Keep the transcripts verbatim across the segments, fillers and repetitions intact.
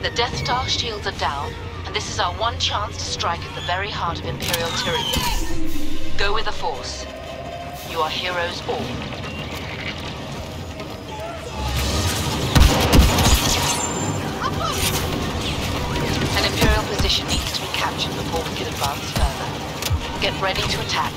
The Death Star shields are down, and this is our one chance to strike at the very heart of Imperial tyranny. Go with the Force. You are heroes all. An Imperial position needs to be captured before we can advance further. Get ready to attack.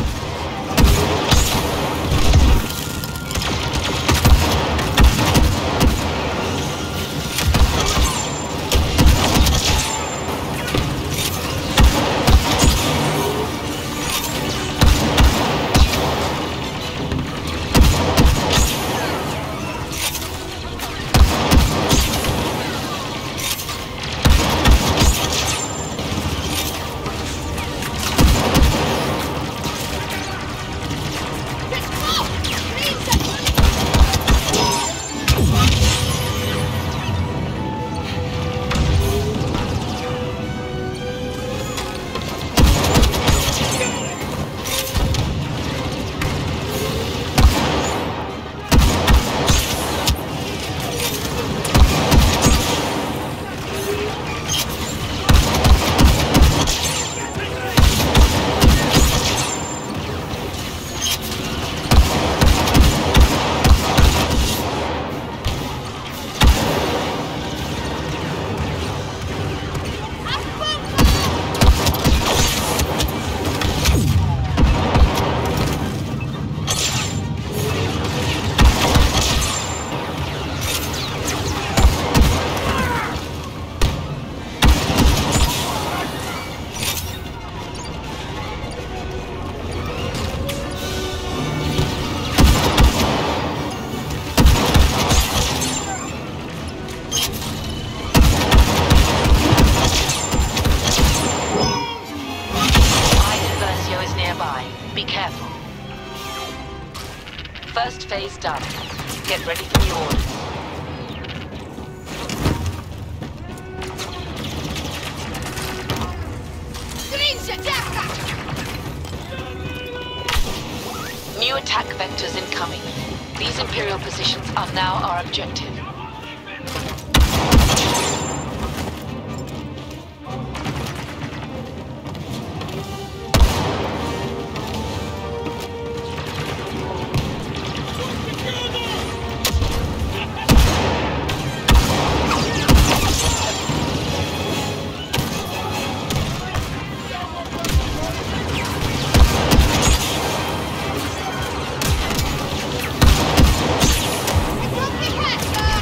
Be careful. First phase done. Get ready for the orders. New attack vectors incoming. These Imperial positions are now our objective. Hacker!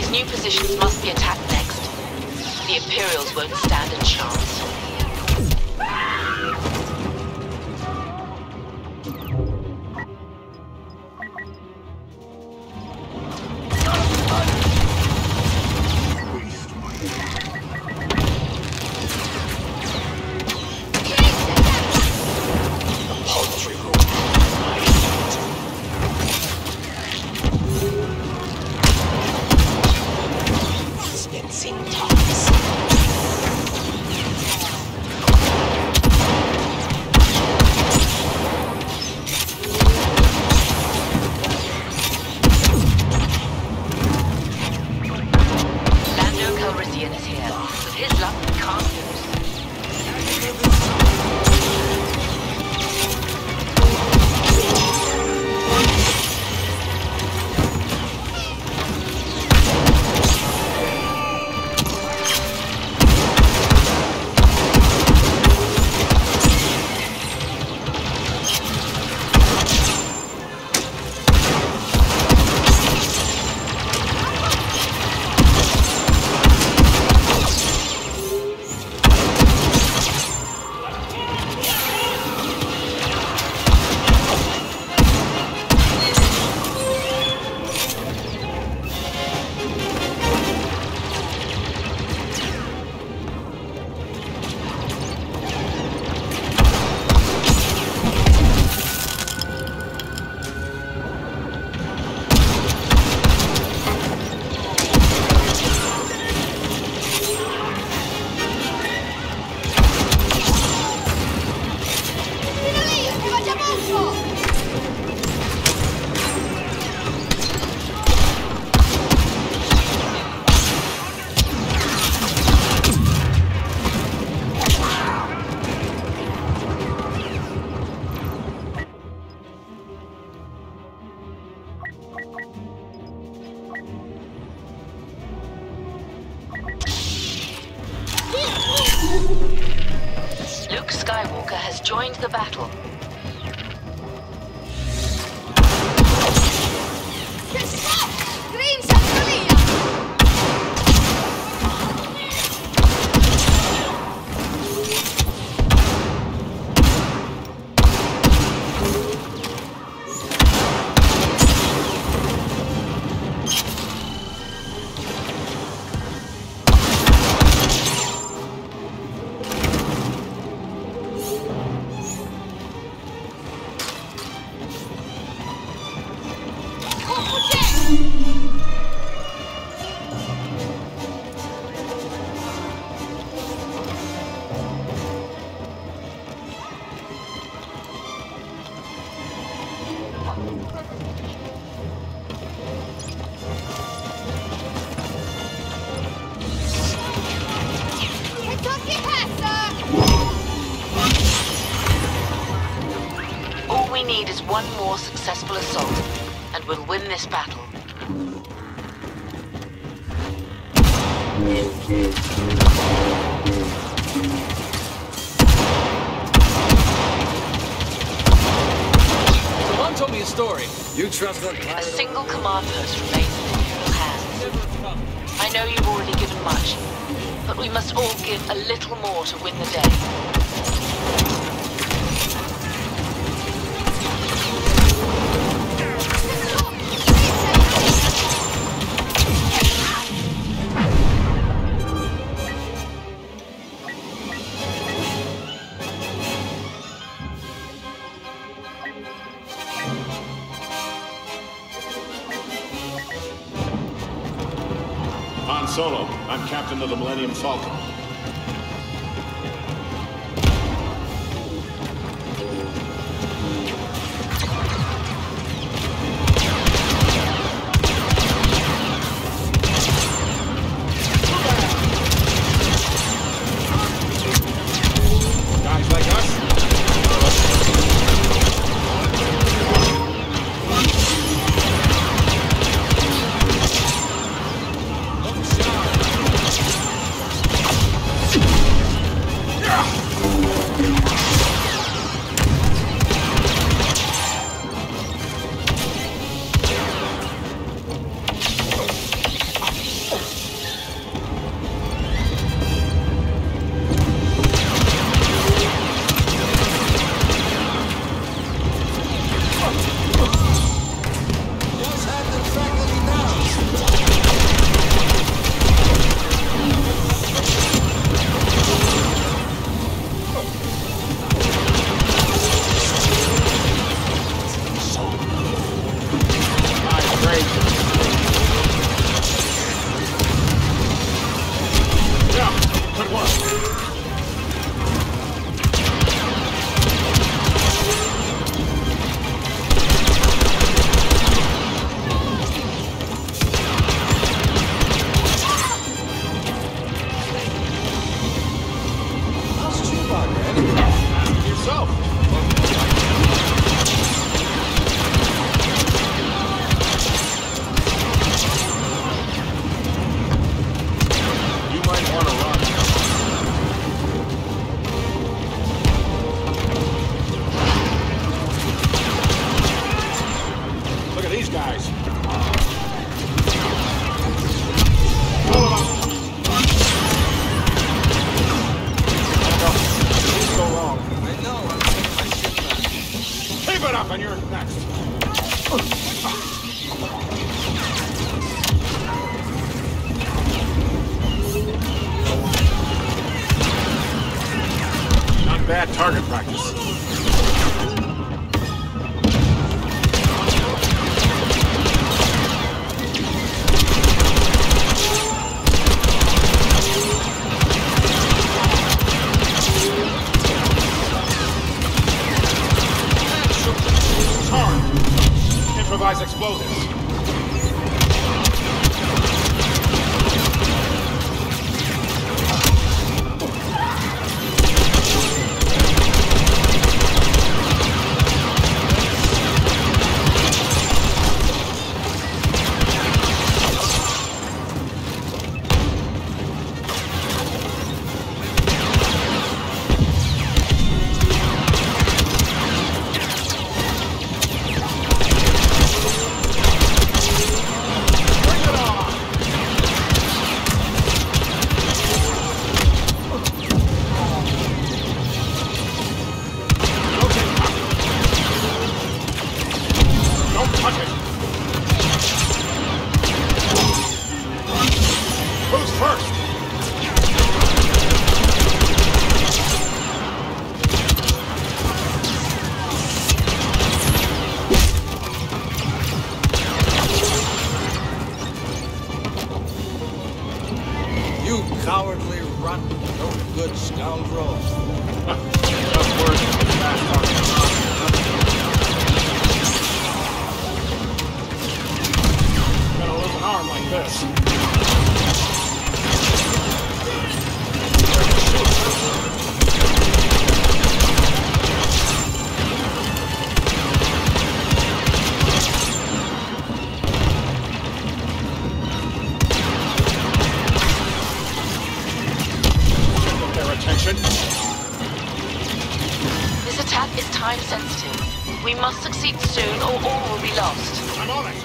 These new positions must be attacked next. The Imperials won't stand a chance. Luke Skywalker has joined the battle. All we need is one more successful assault, and we'll win this battle. Someone told me a story. You trust that A single command post remains in Imperial hands. I know you've already given much, but we must all give a little more to win the day. Han Solo, I'm captain of the Millennium Falcon. Guys like us? bad target practice. Charge! Improvise explosives. You cowardly runt, no good scoundrel. Just words from fast talking. Gotta lose an arm like this. This attack is time sensitive. We must succeed soon or all will be lost. I'm on it.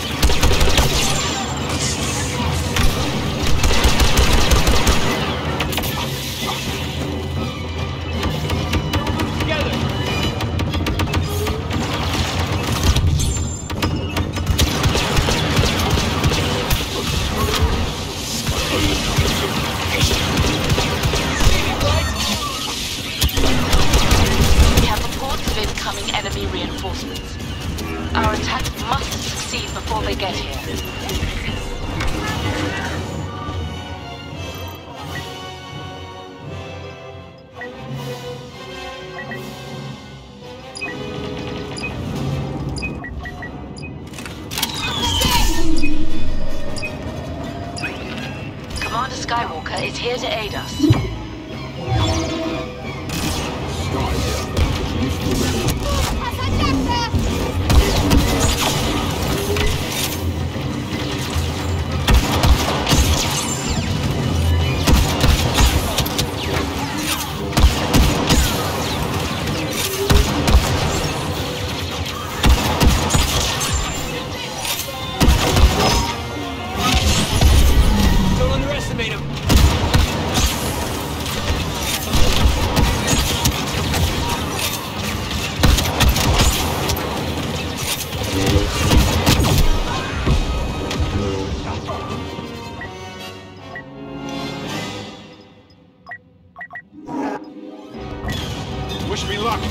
Enemy reinforcements. Our attack must succeed before they get here. Commander Skywalker is here to aid us. Don't underestimate him. Wish me luck.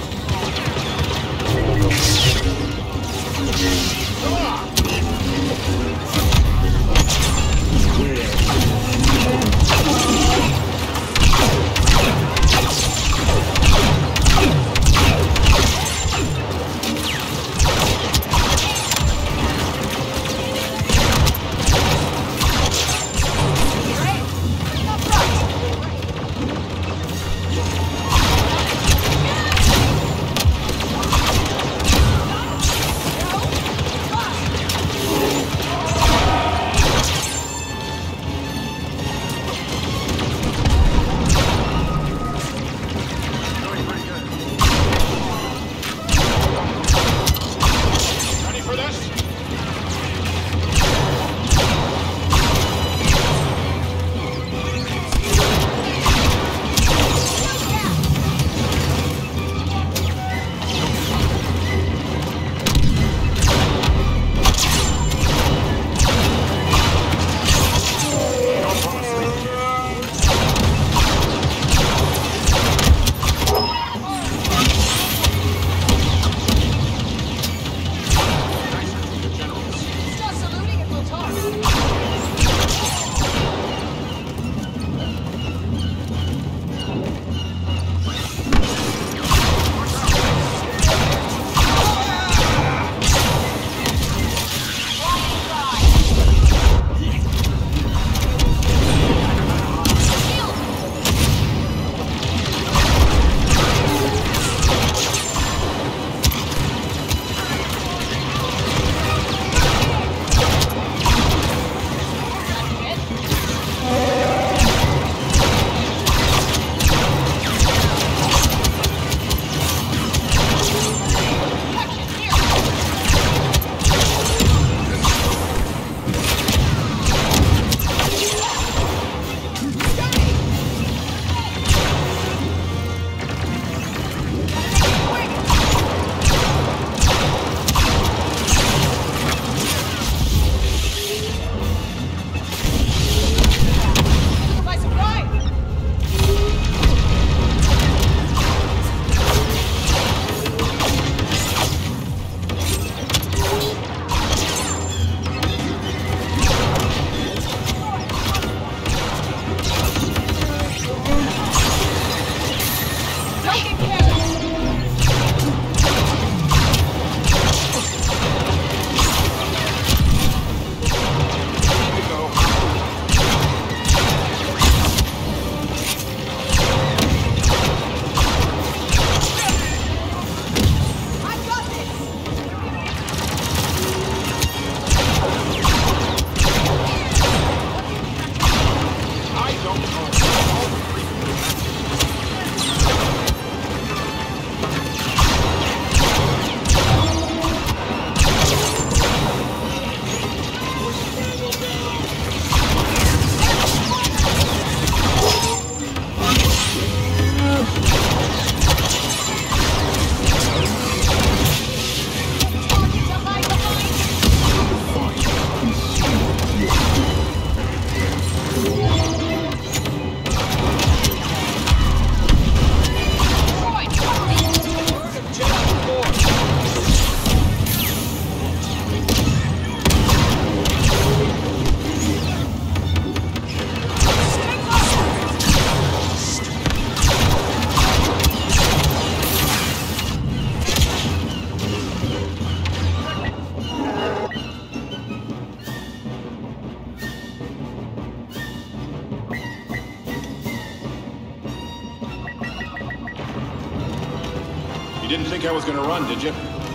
You didn't think I was gonna run, did you?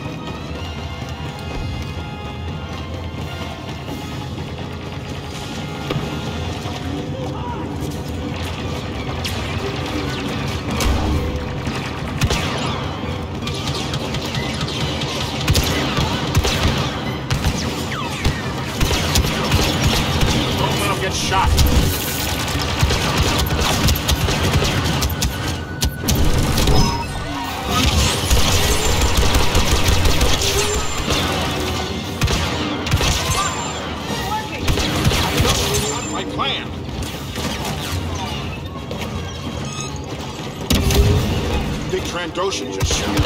Don't let him get shot. Plan. Big Trandoshan just shot.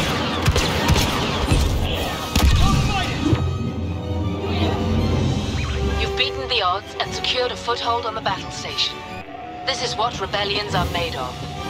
You've beaten the odds and secured a foothold on the battle station. This is what rebellions are made of.